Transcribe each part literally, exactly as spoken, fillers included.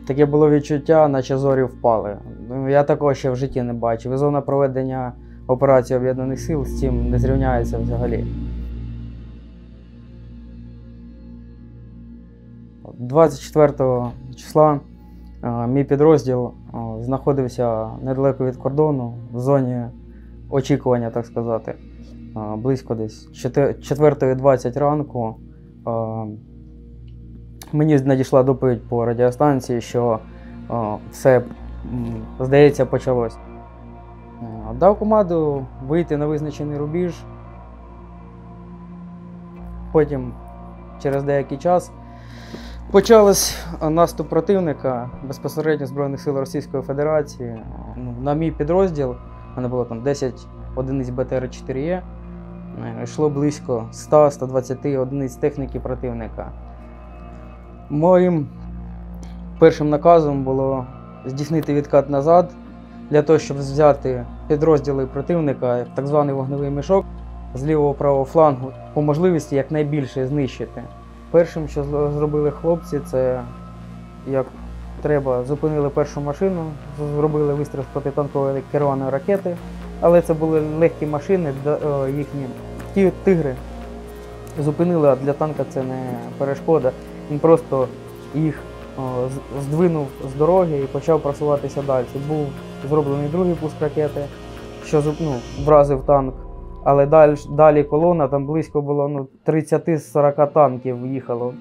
Таке було відчуття, наче зорі впали. Я такого ще в житті не бачив. І зона проведення операції Об'єднаних сил з цим не зрівняється взагалі. двадцять четвертого числа мій підрозділ знаходився недалеко від кордону, в зоні очікування, так сказати. Близько десь четверта двадцять ранку мені надійшла доповідь по радіостанції, що все, здається, почалось. Дав команду вийти на визначений рубіж. Потім, через деякий час, почався наступ противника безпосередньо Збройних сил Російської Федерації. На мій підрозділ, в мене було там десять одиниць Б Т Р чотири Е, йшло близько ста — ста двадцяти одиниць техніки противника. Моїм першим наказом було здійснити відкат назад, для того, щоб взяти підрозділи противника, так званий вогневий мішок, з лівого-правого флангу, по можливості якнайбільше знищити. Першим, що зробили хлопці, це, як треба, зупинили першу машину, зробили вистріл з протитанкової керованої ракети, але це були легкі машини, їхні ті тигри зупинили, а для танка це не перешкода. Він просто їх здвинув з дороги і почав просуватися далі. Був зроблений другий пуск ракети, що ну, вразив танк. Але далі, далі колона, там близько було ну, тридцять — сорок танків їхало.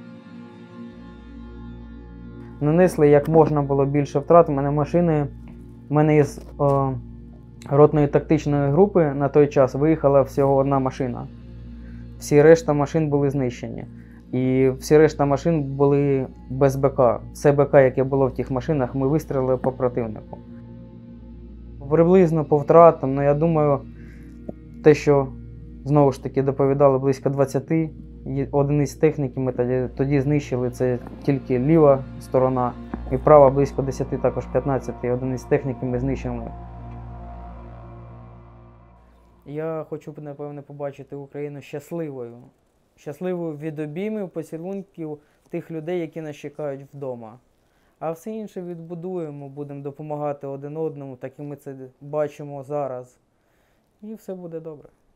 Нанесли як можна було більше втрат. У мене машини, у мене із о, ротної тактичної групи на той час виїхала всього одна машина. Всі решта машин були знищені. І всі решта машин були без Б К. Все Б К, яке було в тих машинах, ми вистрілили по противнику. Приблизно по втратам, ну я думаю, те, що знову ж таки доповідали близько двадцяти одиниць техніки, ми тоді, тоді знищили, це тільки ліва сторона, і права близько десяти, також п'ятнадцяти одиниць техніки ми знищили. Я хочу, напевне, побачити Україну щасливою. Щасливою від обіймів, поцілунків тих людей, які нас чекають вдома. А все інше відбудуємо, будемо допомагати один одному, так і ми це бачимо зараз. І все буде добре.